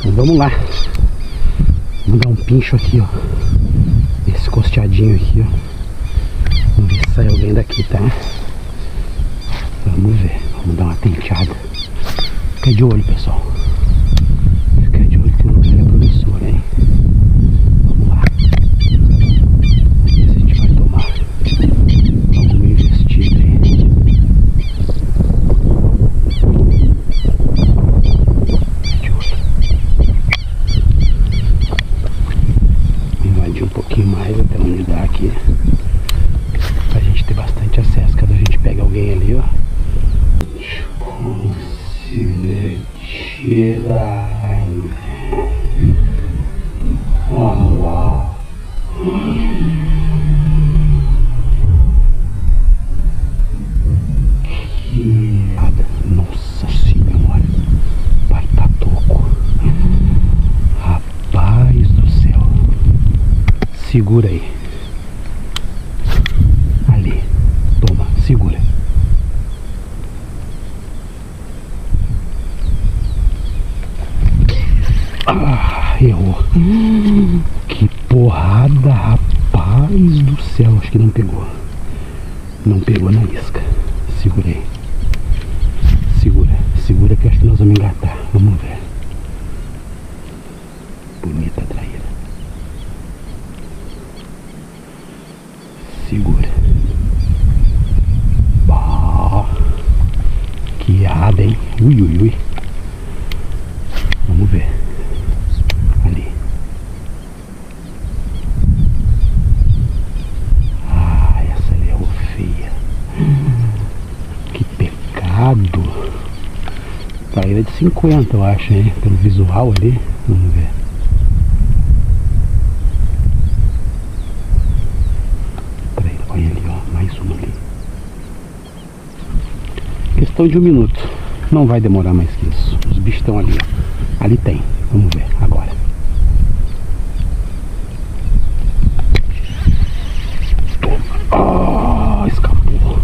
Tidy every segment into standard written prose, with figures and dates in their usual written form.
Então vamos lá. Vamos dar um pincho aqui, ó. Esse costeadinho aqui, ó. Vamos ver se sai alguém daqui, tá? Vamos ver. Vamos dar uma tenteada. Fica de olho, pessoal. Fica de olho que o lugar é promissor, hein? Vamos lá. Vamos ver se a gente vai tomar alguma investida aí. De olho. Vou invadir um pouquinho mais até onde dá aqui. Pra gente ter bastante acesso. Caso a gente pegue alguém ali, ó. Nossa senhora, vai tá toco. Rapaz do céu. Segura aí. Ali. Toma, segura. Ah, errou. Que porrada, rapaz do céu. Acho que não pegou. Não pegou na isca. Segura aí. Segura que eu acho que nós vamos engatar. Vamos ver. Bonita a traíra. Segura. Bah, que ada, hein? Ui, ui, ui. Vamos ver. Ali. Ah, essa ali errou feia. Que pecado. Traíra de 50, eu acho, hein? Pelo visual ali. Vamos ver. Traíra, olha ali, ó. Mais uma ali. Questão de 1 minuto. Não vai demorar mais que isso. Os bichos estão ali, ó. Ali tem. Vamos ver agora. Toma. Ah, escapou.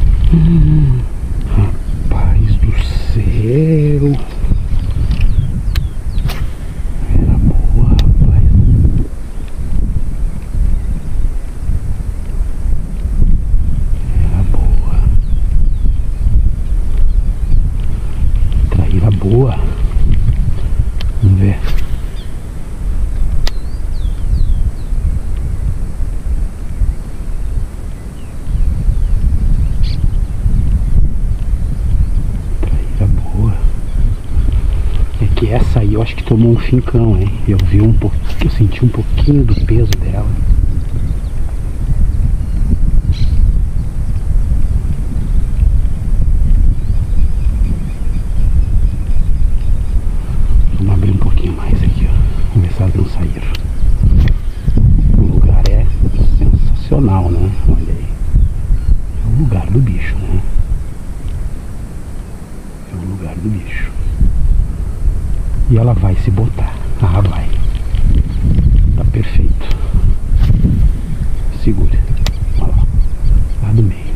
Rapaz do céu. Era boa, rapaz. Era boa. Traíra boa. Vamos ver. Essa aí eu acho que tomou um fincão, hein? Eu vi um pouquinho, eu senti um pouquinho do peso dela. Vamos abrir um pouquinho mais aqui, ó. Vamos ver se elas não saíram. O lugar é sensacional, né? Olha aí. É o lugar do bicho, né? É o lugar do bicho. E ela vai se botar. Ah, vai. Tá perfeito. Segura. Olha lá. Lá do meio.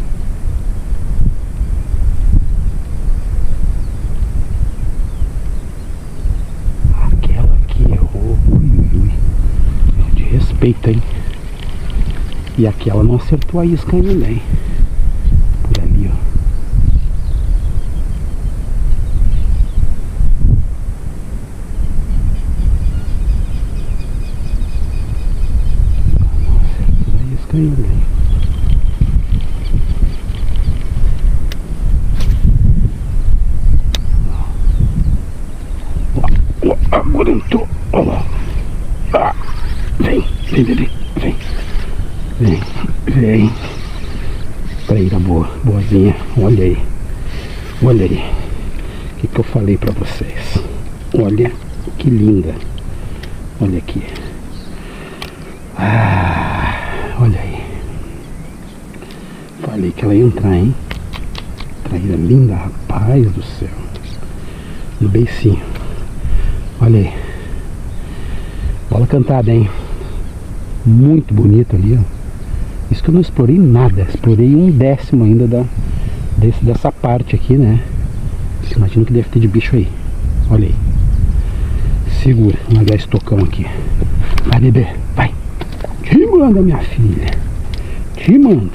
Aquela aqui errou. Ui, ui, ui. De respeito, hein? E aquela não acertou a isca ainda, hein? Por ali, ó. Ainda. Agora entrou. Olha lá. Ah, vem, bebê. Vem. Traíra boa, boazinha. Olha aí. O que eu falei pra vocês? Olha que linda. Olha aqui. Olha aí. Falei que ela ia entrar, hein? Traíra linda, rapaz do céu. No beicinho. Olha aí. Bola cantada, hein? Muito bonita ali, ó. Isso que eu não explorei nada. Explorei 1/10 ainda dessa parte aqui, né? Imagino que deve ter de bicho aí. Olha aí. Segura, vamos dar esse tocão aqui. Vai, bebê, vai. Te manda, minha filha. Te manda.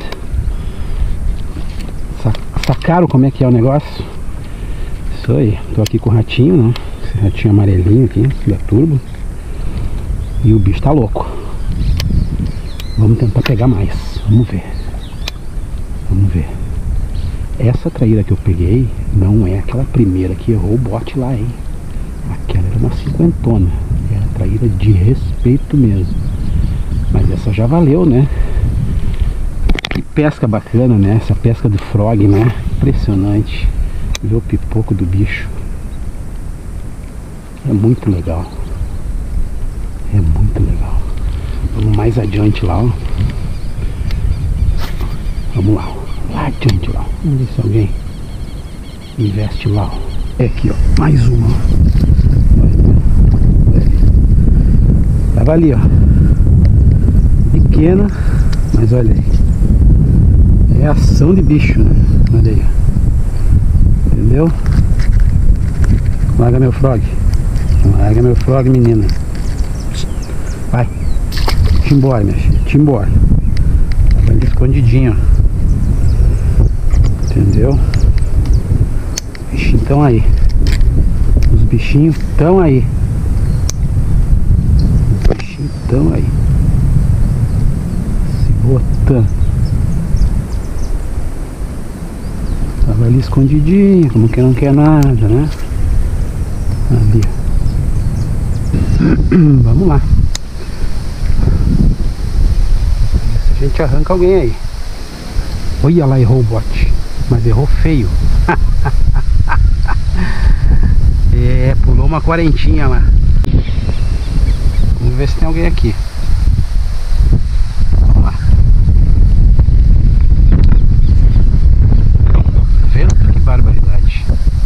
Sacaram como é que é o negócio? Isso aí, tô aqui com o ratinho, né? Esse ratinho amarelinho aqui, da Turbo. E o bicho tá louco. Vamos tentar pegar mais. Vamos ver. Vamos ver. Essa traíra que eu peguei não é aquela primeira que errou o bote lá, hein? Aquela era uma cinquentona. Era traíra de respeito mesmo. Mas essa já valeu, né? Que pesca bacana, né? Essa pesca do frog, né? Impressionante. Ver o pipoco do bicho. É muito legal. É muito legal. Vamos mais adiante lá, ó. Vamos lá, ó. Lá adiante lá. Vamos ver se alguém investe lá, ó. É aqui, ó. Mais uma. Tava ali, ó. Pequena, mas olha aí. É ação de bicho, né? Olha aí, ó. Entendeu? Larga meu frog. Larga meu frog, menina. Vai. Te embora, minha filha. Te embora. Tava ali escondidinho, ó. Entendeu? Os bichinhos estão aí. Os bichinhos estão aí. Os bichinhos estão aí. Se botando. Tava ali escondidinho, como que não quer nada, né? Ali. Vamos lá. A gente arranca alguém aí. Olha lá, errou o bote. Mas errou feio. É, pulou uma quarentinha lá. Vamos ver se tem alguém aqui. Vamos lá. Tá vendo? Que barbaridade.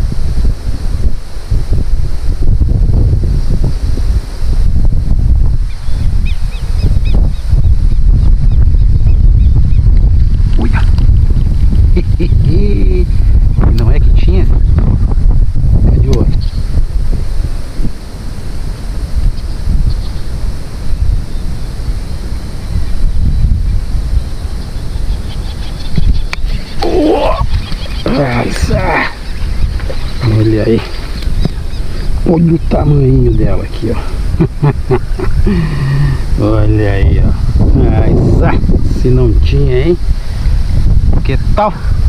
Não é que tinha? Cadê o outro? Olha aí. Olha o tamanho dela aqui, ó. Olha aí, ó. Mas, se não tinha, hein? Que tal?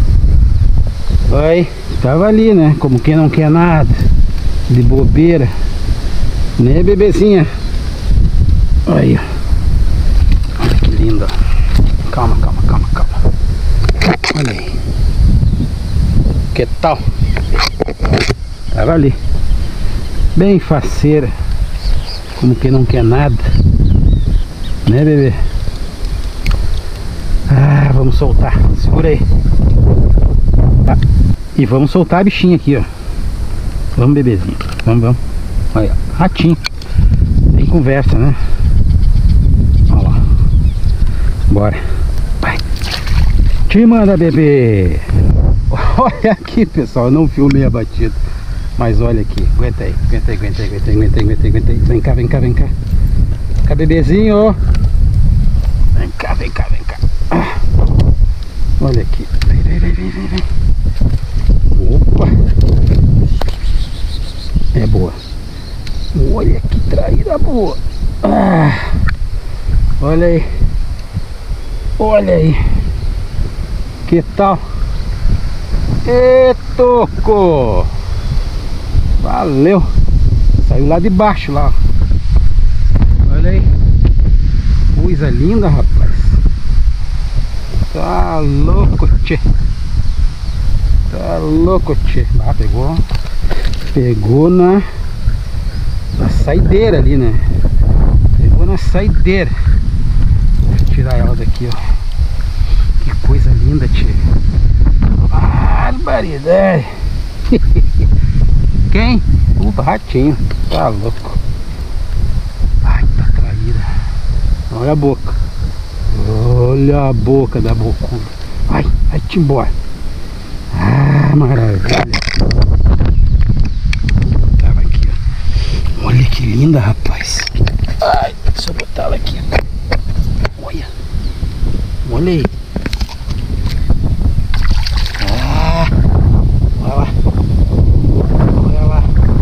Oi, tava ali, né? Como quem não quer nada. De bobeira. Né, bebezinha? Aí, ó. Olha que linda. Calma, calma, calma, calma. Olha aí. Que tal? Tava ali. Bem faceira. Como quem não quer nada. Né, bebê? Ah, vamos soltar. Segura aí. Tá. E vamos soltar a bichinha aqui, ó. Vamos, bebezinho. Vamos, vamos. Olha, ratinho. Tem conversa, né? Olha lá. Bora. Vai. Te manda, bebê. Olha aqui, pessoal. Eu não filmei a batida. Mas olha aqui. Aguenta aí. Aguenta aí, aguenta aí, aguenta aí, aguenta aí, aguenta aí, aguenta aí. Vem cá, vem cá, vem cá. Vem cá, bebezinho. Vem cá, vem cá, vem cá. Ah. Olha aqui. Vem, vem, vem, vem, vem, vem. Opa. É boa. Olha que traíra boa. Ah. Olha aí. Olha aí. Que tal? E toco. Valeu. Saiu lá de baixo lá. Olha aí. Coisa linda, rapaz. Tá louco, tchê. Tá louco, tchê. Ah, pegou. Pegou na saideira ali, né? Pegou na saideira. Deixa eu tirar ela daqui, ó. Que coisa linda, tchê. Barbaridade. Quem? O ratinho. Tá louco. Ai, tá traíra. Olha a boca. Olha a boca da bocuda. Vai, vai-te embora. Ah, maravilha. Tava aqui, ó. Olha que que linda, rapaz. Ai, deixa eu botar ela aqui. Olha. Olha aí. Ah, olha lá. Olha lá.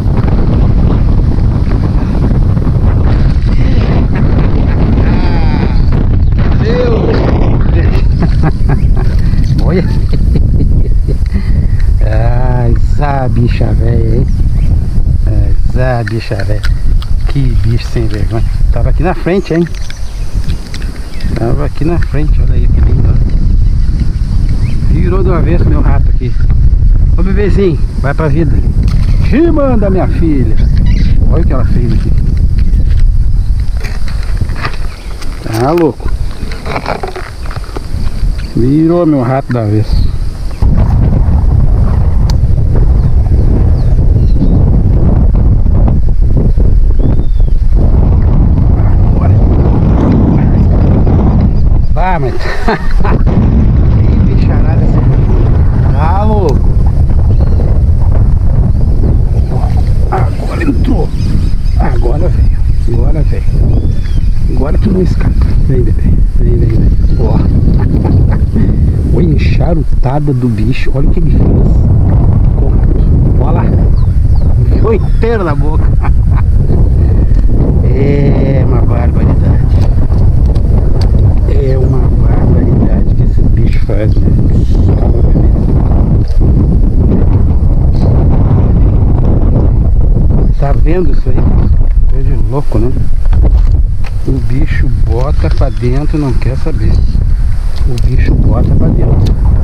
Olha. Essa bicha velha, hein? Essa bicha velha. Que bicho sem vergonha. Tava aqui na frente, hein? Tava aqui na frente, olha aí que lindo. Virou de uma vez meu rato aqui. Ô bebezinho, vai pra vida. Te manda, minha filha. Olha o que ela fez aqui. Tá louco. Virou meu rato da vez. Vai, mas... Que bicharada essa aqui. Tá louco. Agora entrou. Agora veio. Agora veio. Agora tu não escapa. Vem, bebê. Vem, vem, vem. Ó. Olha a encharutada do bicho. Olha o que ele fez. Olha lá. Ficou inteiro na boca. É uma barbaridade. É uma barbaridade que esses bichos fazem, né? Tá vendo isso aí? Coisa de louco, né? O bicho bota pra dentro e não quer saber. O bicho bota pra dentro.